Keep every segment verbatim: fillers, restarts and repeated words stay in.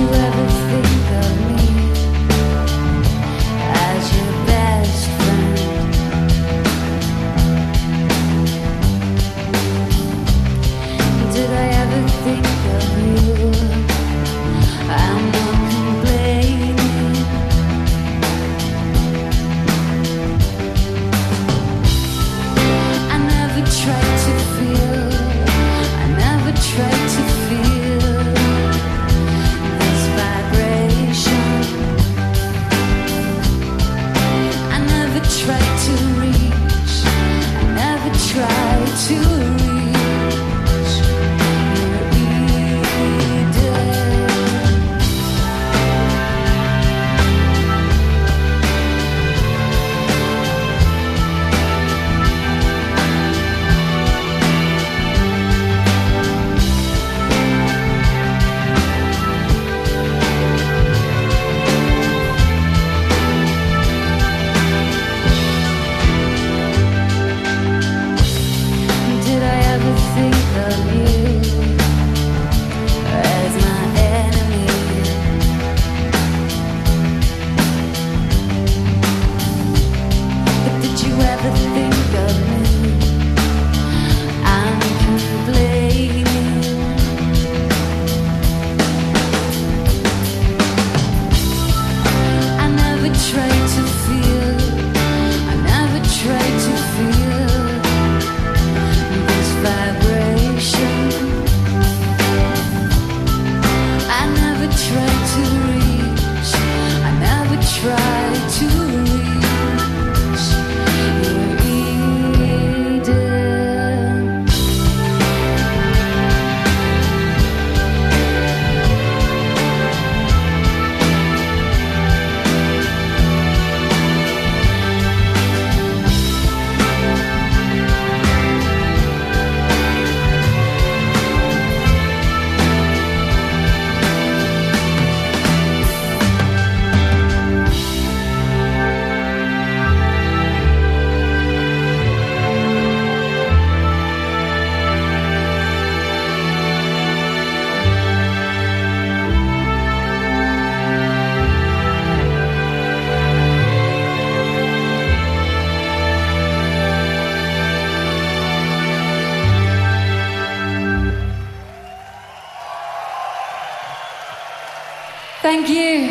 Thank you.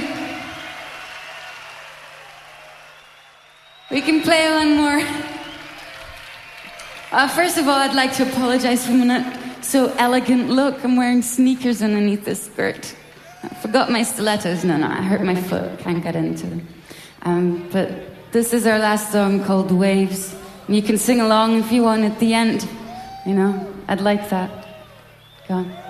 We can play one more. Uh, first of all, I'd like to apologize for my not so elegant look. I'm wearing sneakers underneath this skirt. I forgot my stilettos. No, no, I hurt my foot. Can't get into them. Um, but this is our last song called Waves. And you can sing along if you want at the end. You know, I'd like that. Go on.